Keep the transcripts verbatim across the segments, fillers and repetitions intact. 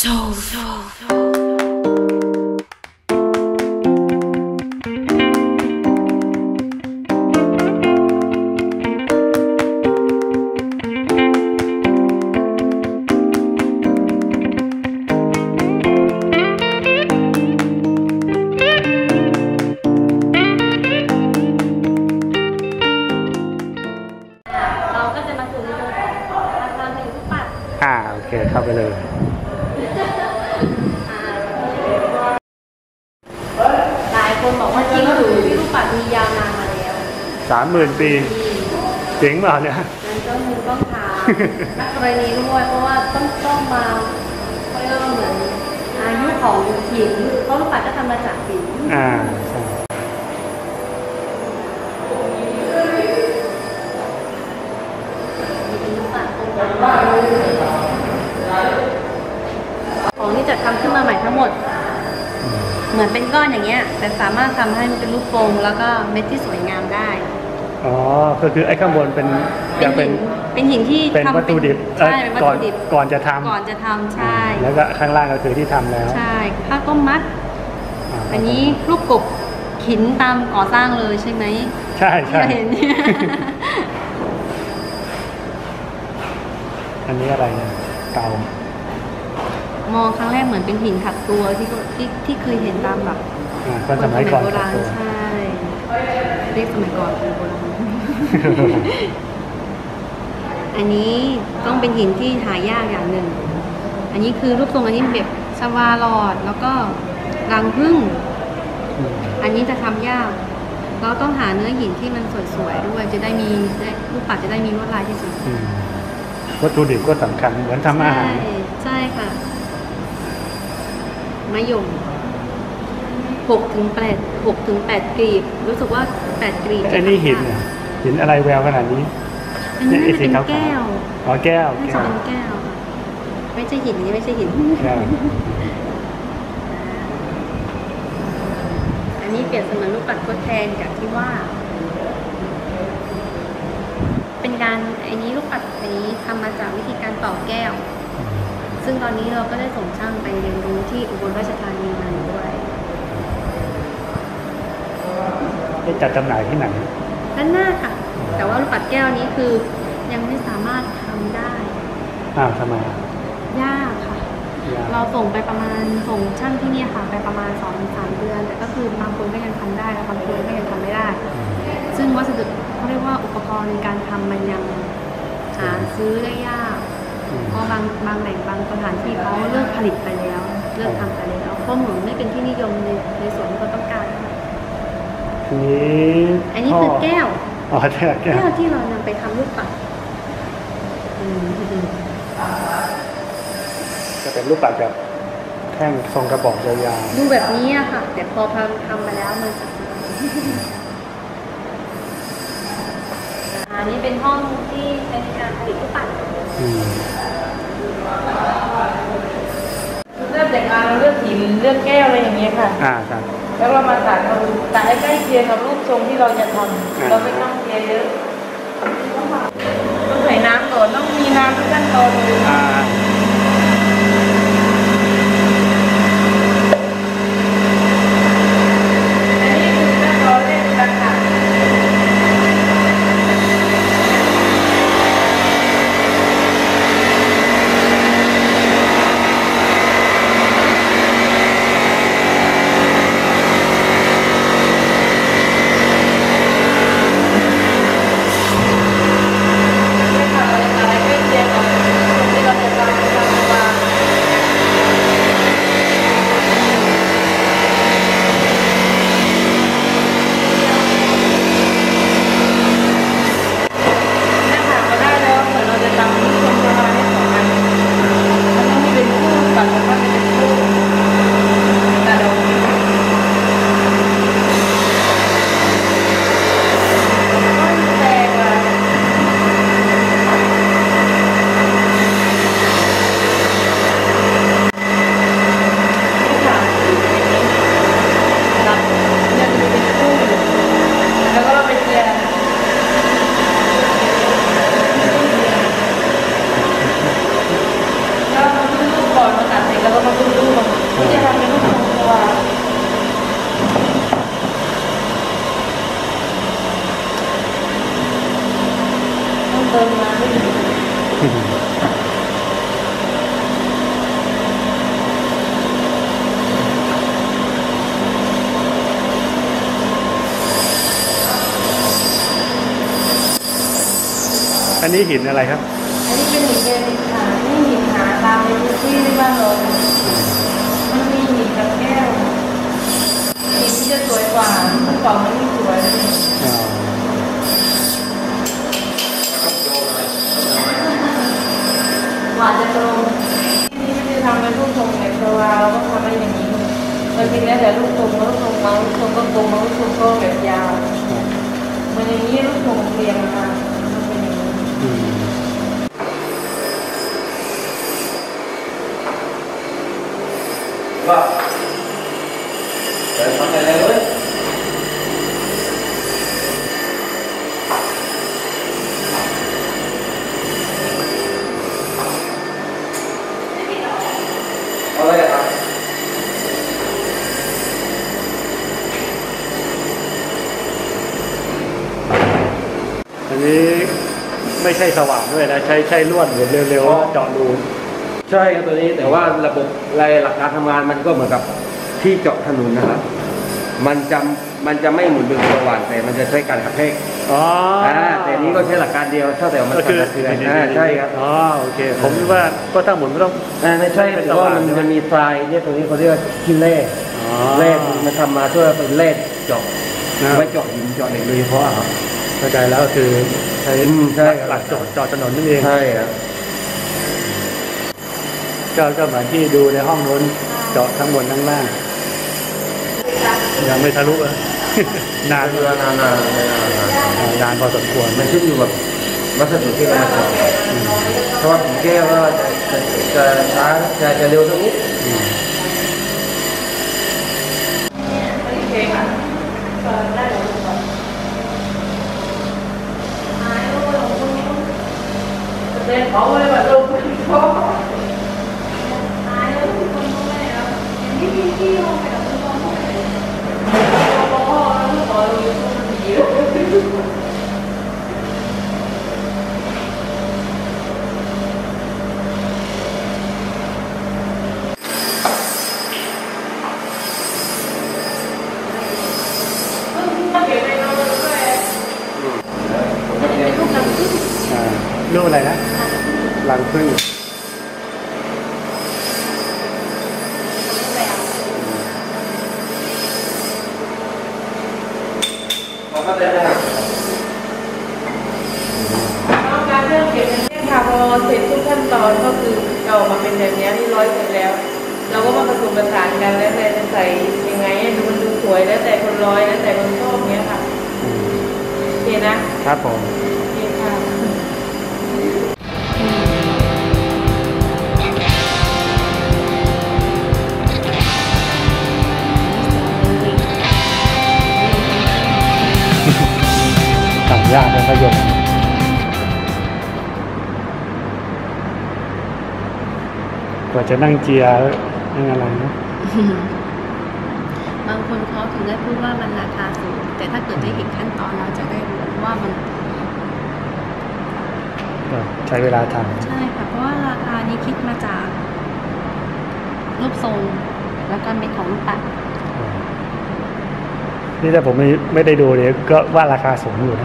Soul Soul อ่าโอเคเข้าไปเลยหลายคนบอกว่าจริงหรือวิรูปัตมียาวนานมาแล้วสามหมื่นปีเจ๋งเปล่าเนี่ยนั่นก็มือต้องถามนักกรณีด้วยเพราะว่าต้องต้องมาเขาเรียกว่าเหมือนอายุของหินเพราะวิรูปัตก็ทำมาจากหินอ่าใช่ของที่จัดทำขึ้นมาใหม่ทั้งหมดเหมือนเป็นก้อนอย่างเงี้ยแต่สามารถทำให้มันเป็นรูปโป่งแล้วก็เม็ดที่สวยงามได้อ๋อก็คือไอ้ข้างบนเป็นยังเป็นเป็นหินที่เป็นวัตถุดิบใช่เป็นวัตถุดิบก่อนจะทำก่อนจะทำใช่แล้วก็ข้างล่างก็คือที่ทำแล้วใช่ข้าวต้มมัดอันนี้ลูกกบหินตามก่อสร้างเลยใช่ไหมใช่ใช่เห็นอันนี้อะไรเนี่ยเตามองครั้งแรกเหมือนเป็นหินขัดตัวที่ที่ที่เคยเห็นตามแบบคนสมัยก่อนโบราณใช่เรียกสมัยก่อนเป็นโบราณอันนี้ต้องเป็นหินที่หายากอย่างหนึ่งอันนี้คือรูปทรงอันนี้แบบชวาลอดแล้วก็รังผึ้งอันนี้จะทำยากเราต้องหาเนื้อหินที่มันสวยๆด้วยจะได้มีรูปปัดจะได้มีลวดลายที่สวยวัตถุดิบก็สำคัญเหมือนทำอาหารใช่ค่ะมะยมหกถึงแปดหกถึงแปดกลีบรู้สึกว่าแปดกลีบอันนี้หินเนี่ยหินอะไรแววขนาดนี้อันนี้น่าจะเป็นแก้วอ๋อแก้วน่าจะเป็นแก้วไม่ใช่หินนี่ไม่ใช่หินอันนี้เปรียบเสมือนรูปปัดทดแทนจากที่ว่าเป็นการอันนี้ลูกปัดอันนี้ทำมาจากวิธีการเป่าแก้วซึ่งตอนนี้เราก็ได้ส่งช่างไปเรียนรู้ที่อุบลราชธานีมาด้วยได้จัดจำหน่ายที่ไหนด้านหน้าค่ะแต่ว่าลูกปัดแก้วนี้คือยังไม่สามารถทำได้อ้าวทำไมยากค่ะเราส่งไปประมาณส่งช่างที่นี่ค่ะไปประมาณสองถึงสามเดือนแต่ก็คือบางคนก็ยังทำได้แล้วบางคนก็ยังทำไม่ได้ซึ่งวัสดุเขาเรียกว่าอุปกรณ์ในการทำมันยังหาซื้อได้ยากเพราะบางบางแหล่งบางสถานที่เขาเลิกผลิตไปแล้วเลิกทำไปแล้วเพราะเหมือนไม่เป็นที่นิยมในในส่วนที่เขาต้องการทีนี้อันนี้คือแก้วอ๋อแก้วแก้วที่เรานำไปทำลูกปัดจะเป็นลูกปัดแบบแท่งทรงกระบอกยาวๆดูแบบนี้อะค่ะแต่พอทำทำมาแล้วมันจะอันนี้เป็นห้องที่ใช้ในการผลิตลูกปัดเลือกแต่งงานเราเลือกหินเลือกแก้วอะไรอย่างเงี้ยค่ะอ่าครับแล้วเรามาตัดเราตัดให้ใกล้เคียงกับรูปทรงที่เราจะทำเราไม่ต้องเคียงเยอะต้องใส่น้ำก่อนต้องมีน้ำทุกขั้นตอนเลยอันนี้หินอะไรครับอันนี้เป็นหินแกรนิตค่ะนี่หินหาตามในพื้นที่ที่บ้านเรามันมีหินกับแก้วหินที่จะสวยกว่าเมื่อก่อนมันไม่สวยเลยอ๋อกว่าจะตรงที่ไม่ได้ทำเป็นรูปทรงแบบโบราณเราก็ทำเป็นอย่างนี้มันจริงแล้วแต่รูปทรงรูปทรงมารูปทรงก็ตรงมารูปทรงก็แบบยาวมันอย่างนี้รูปทรงเรียงมามันเป็นอย่างนี้อืมว่าเดี๋ยวทำอะไรเลยเอาเลยครับอันนี้ไม่ใช่สว่านด้วยนะใช้ใช้ลวดหมุนเร็วๆแล้วเจาะรูใช่ครับตัวนี้แต่ว่าระบบรายหลักการทำงานมันก็เหมือนกับที่เจาะถนนนะครับมันจะมันจะไม่หมุนเป็นสว่านแต่มันจะใช้การกระแทกอ๋ออ่าแต่นี้ก็ใช้หลักการเดียวเท่าแต่ว่ามันก็คือสั่นสะเทือนอ่าใช่ครับอ๋อโอเคผมคิดว่าก็ถ้าหมุนก็ต้องอ่าไม่ใช่แต่ว่ามันมันมีปลายเนี่ยตรงนี้เขาเรียกว่าขี้เล่อ๋อเล่มันทำมาเพื่อเป็นเล่เจาะนะไว้เจาะหินเจาะเหล็กโดยเฉพาะครับเข้าใจแล้วก็คือใช้อืมใช่ครับหลักเจาะเจาะถนนนั่นเองใช่ครับก็ก็เหมือนที่ดูในห้องนู้นเจาะทั้งบนทั้งล่างยังไม่ทะลุอะ นานเรือนานๆนานๆนานพอสมควรมันขึ้นอยู่กับวัสดุที่เรามาเจาะเพราะว่าผมแก้ว่าจะจะจะช้าจะจะเร็วตรงนี้อืมโอเคค่ะก็ได้แล้วก่อนหายลงไปลงตรงนี้จะเป็นเขาเลยแบบลงไปเขาหายแล้วทุกคนก็ไม่แล้วอย่างนี้มีที่ลงไปกับทุกคนก็ไม่ได้พอพอแล้วทุกคนรู้ว่ามันดีแล้วเก็บไปนอนด้วยจะเป็นรูปรังผึ้งอ่ารูปอะไรนะรังผึ้งแบบเราก็จะได้การเรื่องเก็บเงินเนี่ยค่ะพอเสร็จทุกขั้นตอนก็คือเอาออกมาเป็นแบบนี้ที่ร้อยเสร็จแล้ว เราก็มาผสมผสานกันแล้วแต่จะใส่ยังไงให้ดูมันดูสวยแล้วแต่คนร้อยแล้วแต่คนชอบเนี้ยค่ะอืมโอเคนะครับผมโอเคค่ะทำยากเป็นประโยชน์กว่าจะนั่งเจียนั่งอะไรนะบางคนเขาถึงได้พูดว่ามันราคาสูงแต่ถ้าเกิดได้เห็นขั้นตอนเราจะได้รู้ว่ามันก็ใช้เวลาทใช่ค่ะเพราะว่าราคานี้คิดมาจากรูปทรงแล้วก็เม็ดของลูกปัดำนี่ถ้าผมไม่ไม่ได้ดูเนี่ยก็ว่าราคาสูงอยู่นะ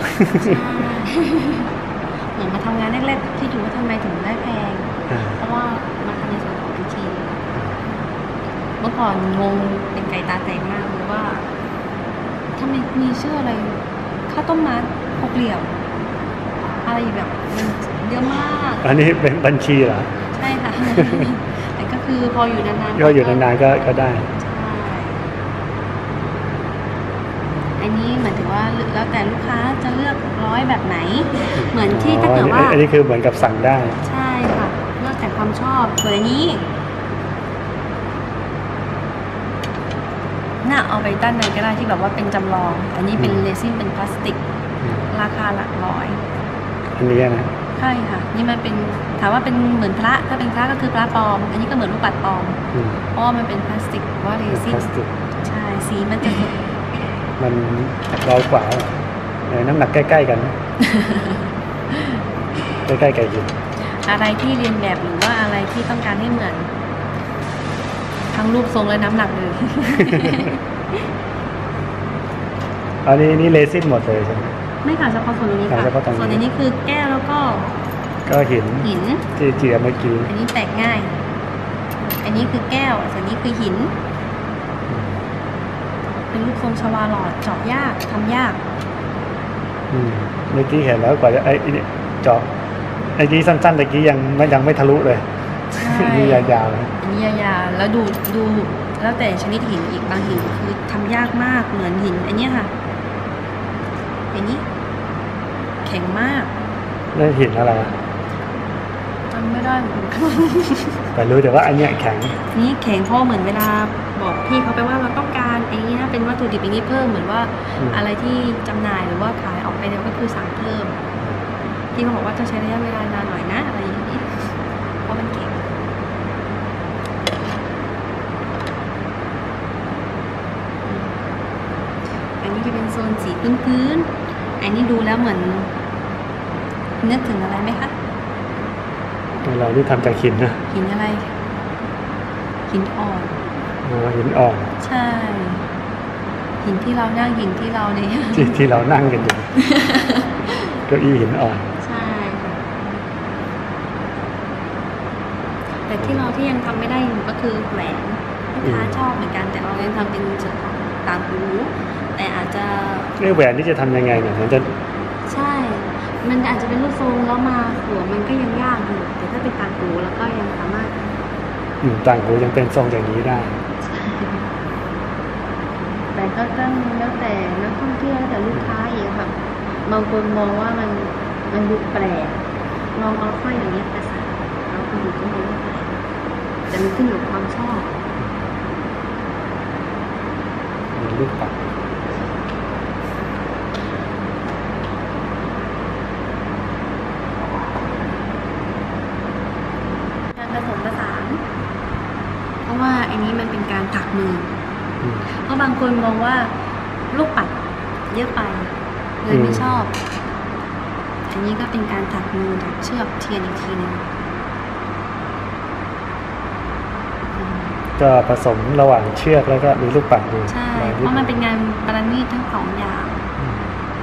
เหมือนมาทำงานแรกๆที่ดูว่าทำไมถึงได้แพงอ่าเพราะว่ามาทำในส่วนของพิธีเมื่อก่อนงงเป็นไก่ตาแตกมากเลยว่าทำไมมีชื่ออะไรข้าวต้มมัดหกเหลี่ยมอะไรแบบมันเยอะมากอันนี้เป็นบัญชีเหรอใช่ค่ะ แต่ก็คือพออยู่นานๆก็อยู่นานๆก็ก็ได้ใช่อันนี้เหมือนถึงว่าแล้วแต่ลูกค้าจะเลือกร้อยแบบไหน เหมือนที่ถ้าเกิดว่าอ๋ออันนี้คือเหมือนกับสั่งได้ใช่ค่ะเลือกแต่ความชอบส่วนอันนี้น่าเอาไปด้านในก็ได้ที่แบบว่าเป็นจำลอง อันนี้เป็นอืมเรซินเป็นพลาสติก ราคาหลักร้อยอันนี้นะใช่ค่ะ นี่มันเป็นถามว่าเป็นเหมือนพระถ้าเป็นพระก็คือพระปลอม อันนี้ก็เหมือนลูกปัดปลอมอืมเพราะว่ามันเป็นพลาสติกหรือว่าเรซินพลาสติกใช่สีมันจะสดมันร้อยกว่าเออน้ำหนักใกล้ๆกันนะ ใกล้ๆไก่หินอะไรที่เรียนแบบหรือว่าอะไรที่ต้องการให้เหมือน ทั้งรูปทรงและน้ำหนักเลยอันนี้นี่เลซินหมดเลยใช่ไหมไม่ค่ะเฉพาะส่วนตรงนี้ค่ะเฉพาะตรงนี้ส่วนอันนี้คือแก้วแล้วก็ก็หินหินที่เจียเมื่อกี้อันนี้แตกง่าย อันนี้คือแก้วส่วนนี้คือหิน เป็นรูปทรงชวาหลอดเจาะยากทำยากอืมเมื่อกี้เห็นแล้วกว่าจะไอ้ไอ้นี่เจาะไอ้กี้สั้นๆตะกี้ยังไม่ยังไม่ทะลุเลยใช่นี่ยาวๆเลยอันนี้ยาวๆแล้วดูดูแล้วแต่ชนิดหินอีกบางหินคือทำยากมากเหมือนหินอันเนี้ยค่ะอันนี้ แข็งมากนั่นหินอะไรอะจำไม่ได้เหมือนกันแต่รู้แต่ว่าอันเนี้ยแข็งนี่แข็งเพราะเหมือนเวลาบอกพี่เขาไปว่าเราต้องการไอ้นี้นะเป็นวัตถุดิบอย่างนี้เพิ่มเหมือนว่าอืมอะไรที่จำหน่ายหรือว่าขายออกไปเนี่ยก็คือสั่งเพิ่มพี่เขาบอกว่าต้องใช้ระยะเวลานานหน่อยนะอะไรอย่างนี้เพราะมันแข็งอันนี้จะเป็นโซนสีพื้นๆอันนี้ดูแล้วเหมือนนึกถึงอะไรไหมคะเราที่ทำจากหินนะหินอะไร หินอ่อนอ๋อหินอ่อนใช่ หินที่เรานั่งหินที่เราเนี่ยที่ที่เรานั่งกันอยู่ เก้าอี้หินอ่อนใช่ แต่ที่เราที่ยังทำไม่ได้อยู่ก็คือแหวนลูกค้าอืมชอบเหมือนกัน แต่เรายังทำเป็นเฉพาะต่างหูแต่อาจจะไอ้แหวนนี่จะทำยังไงเนี่ยมันจะใช่ มันอาจจะเป็นรูปทรงแล้วมาหัวมันก็ยังยากอยู่แต่ถ้าเป็นต่างหูแล้วก็ยังสามารถอืมต่างหูยังเป็นทรงอย่างนี้ได้แต่ก็ต้องแล้วแต่นักท่องเที่ยวแล้วแต่ลูกค้าเองค่ะบางคนมองว่ามันมันดูแปลกลองเอาสร้อยอย่างนี้ไปใส่เราคนอื่นก็มองว่าแปลกแต่มันขึ้นอยู่กับความชอบมีลูกปัดการผสมผสานเพราะว่าอันนี้มันเป็นการถักมืออืมเพราะบางคนมองว่าลูกปัดเยอะไปเลยไม่อืมชอบ อันนี้ก็เป็นการถักมือถักเชือกเทียนอีกทีหนึงอืมก็ผสมระหว่างเชือกแล้วก็มีลูกปัดอยู่ใช่ลายเพนิดราะมันเป็นงานประณีตทั้งสองอย่างอืม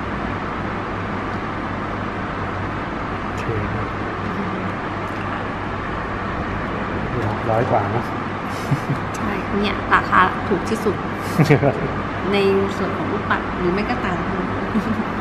โอเคครับหลักร้อยกว่าเนอะใช่เนี่ยราคาถูกที่สุดในส่วนของลูกปัดหรือไม่ก็ต่างหู